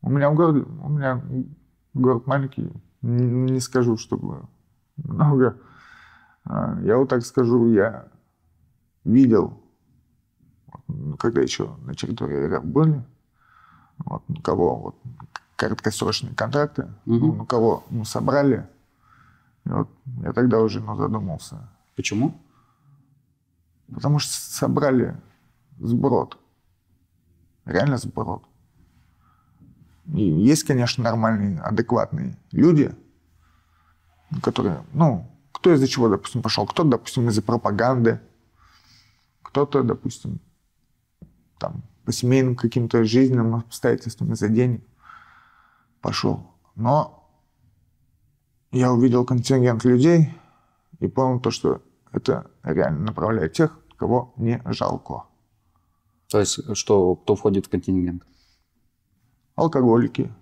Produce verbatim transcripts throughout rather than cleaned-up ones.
У меня в городе, у меня город маленький, не, не скажу, чтобы много. Я вот так скажу, я видел, когда еще на территории РФ были, вот, у кого вот, краткосрочные контракты, угу. ну, у кого ну, собрали. И вот я тогда уже ну, задумался. Почему? Потому что собрали сброд. Реально сброд. И есть, конечно, нормальные, адекватные люди, которые, ну, кто из-за чего, допустим, пошел. Кто-то, допустим, из-за пропаганды. Кто-то, допустим, там, по семейным каким-то жизненным обстоятельствам из-за денег пошел. Но я увидел контингент людей и понял то, что это реально направляет тех, кого не жалко. То есть что, кто входит в контингент? Алкоголики.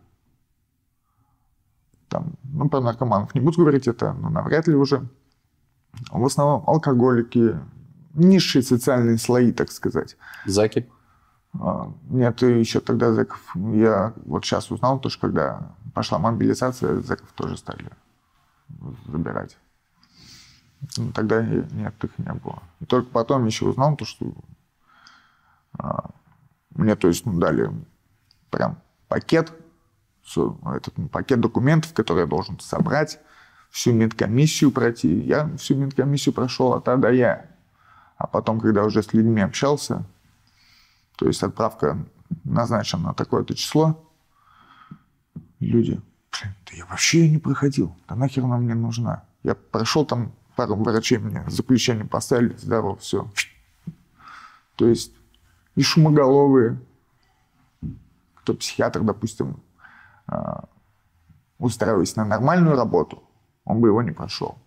Там, ну, про наркоманов не буду говорить, это ну, навряд ли уже. В основном алкоголики, низшие социальные слои, так сказать. Зэки? Нет, еще тогда зэков. Я вот сейчас узнал, то, что когда пошла мобилизация, зэков тоже стали забирать. Тогда нет, их не было. И только потом еще узнал, то, что а, мне, то есть, ну, дали прям пакет, этот ну, пакет документов, который я должен собрать, всю медкомиссию пройти. Я всю медкомиссию прошел от А до Я. А потом, когда уже с людьми общался, то есть отправка назначена на такое-то число, люди, блин, да я вообще ее не проходил, да нахер она мне нужна. Я прошел там, пару врачей мне заключение поставили, здорово, все. То есть и шумоголовые, кто психиатр, допустим, устраиваясь на нормальную работу, он бы его не прошел.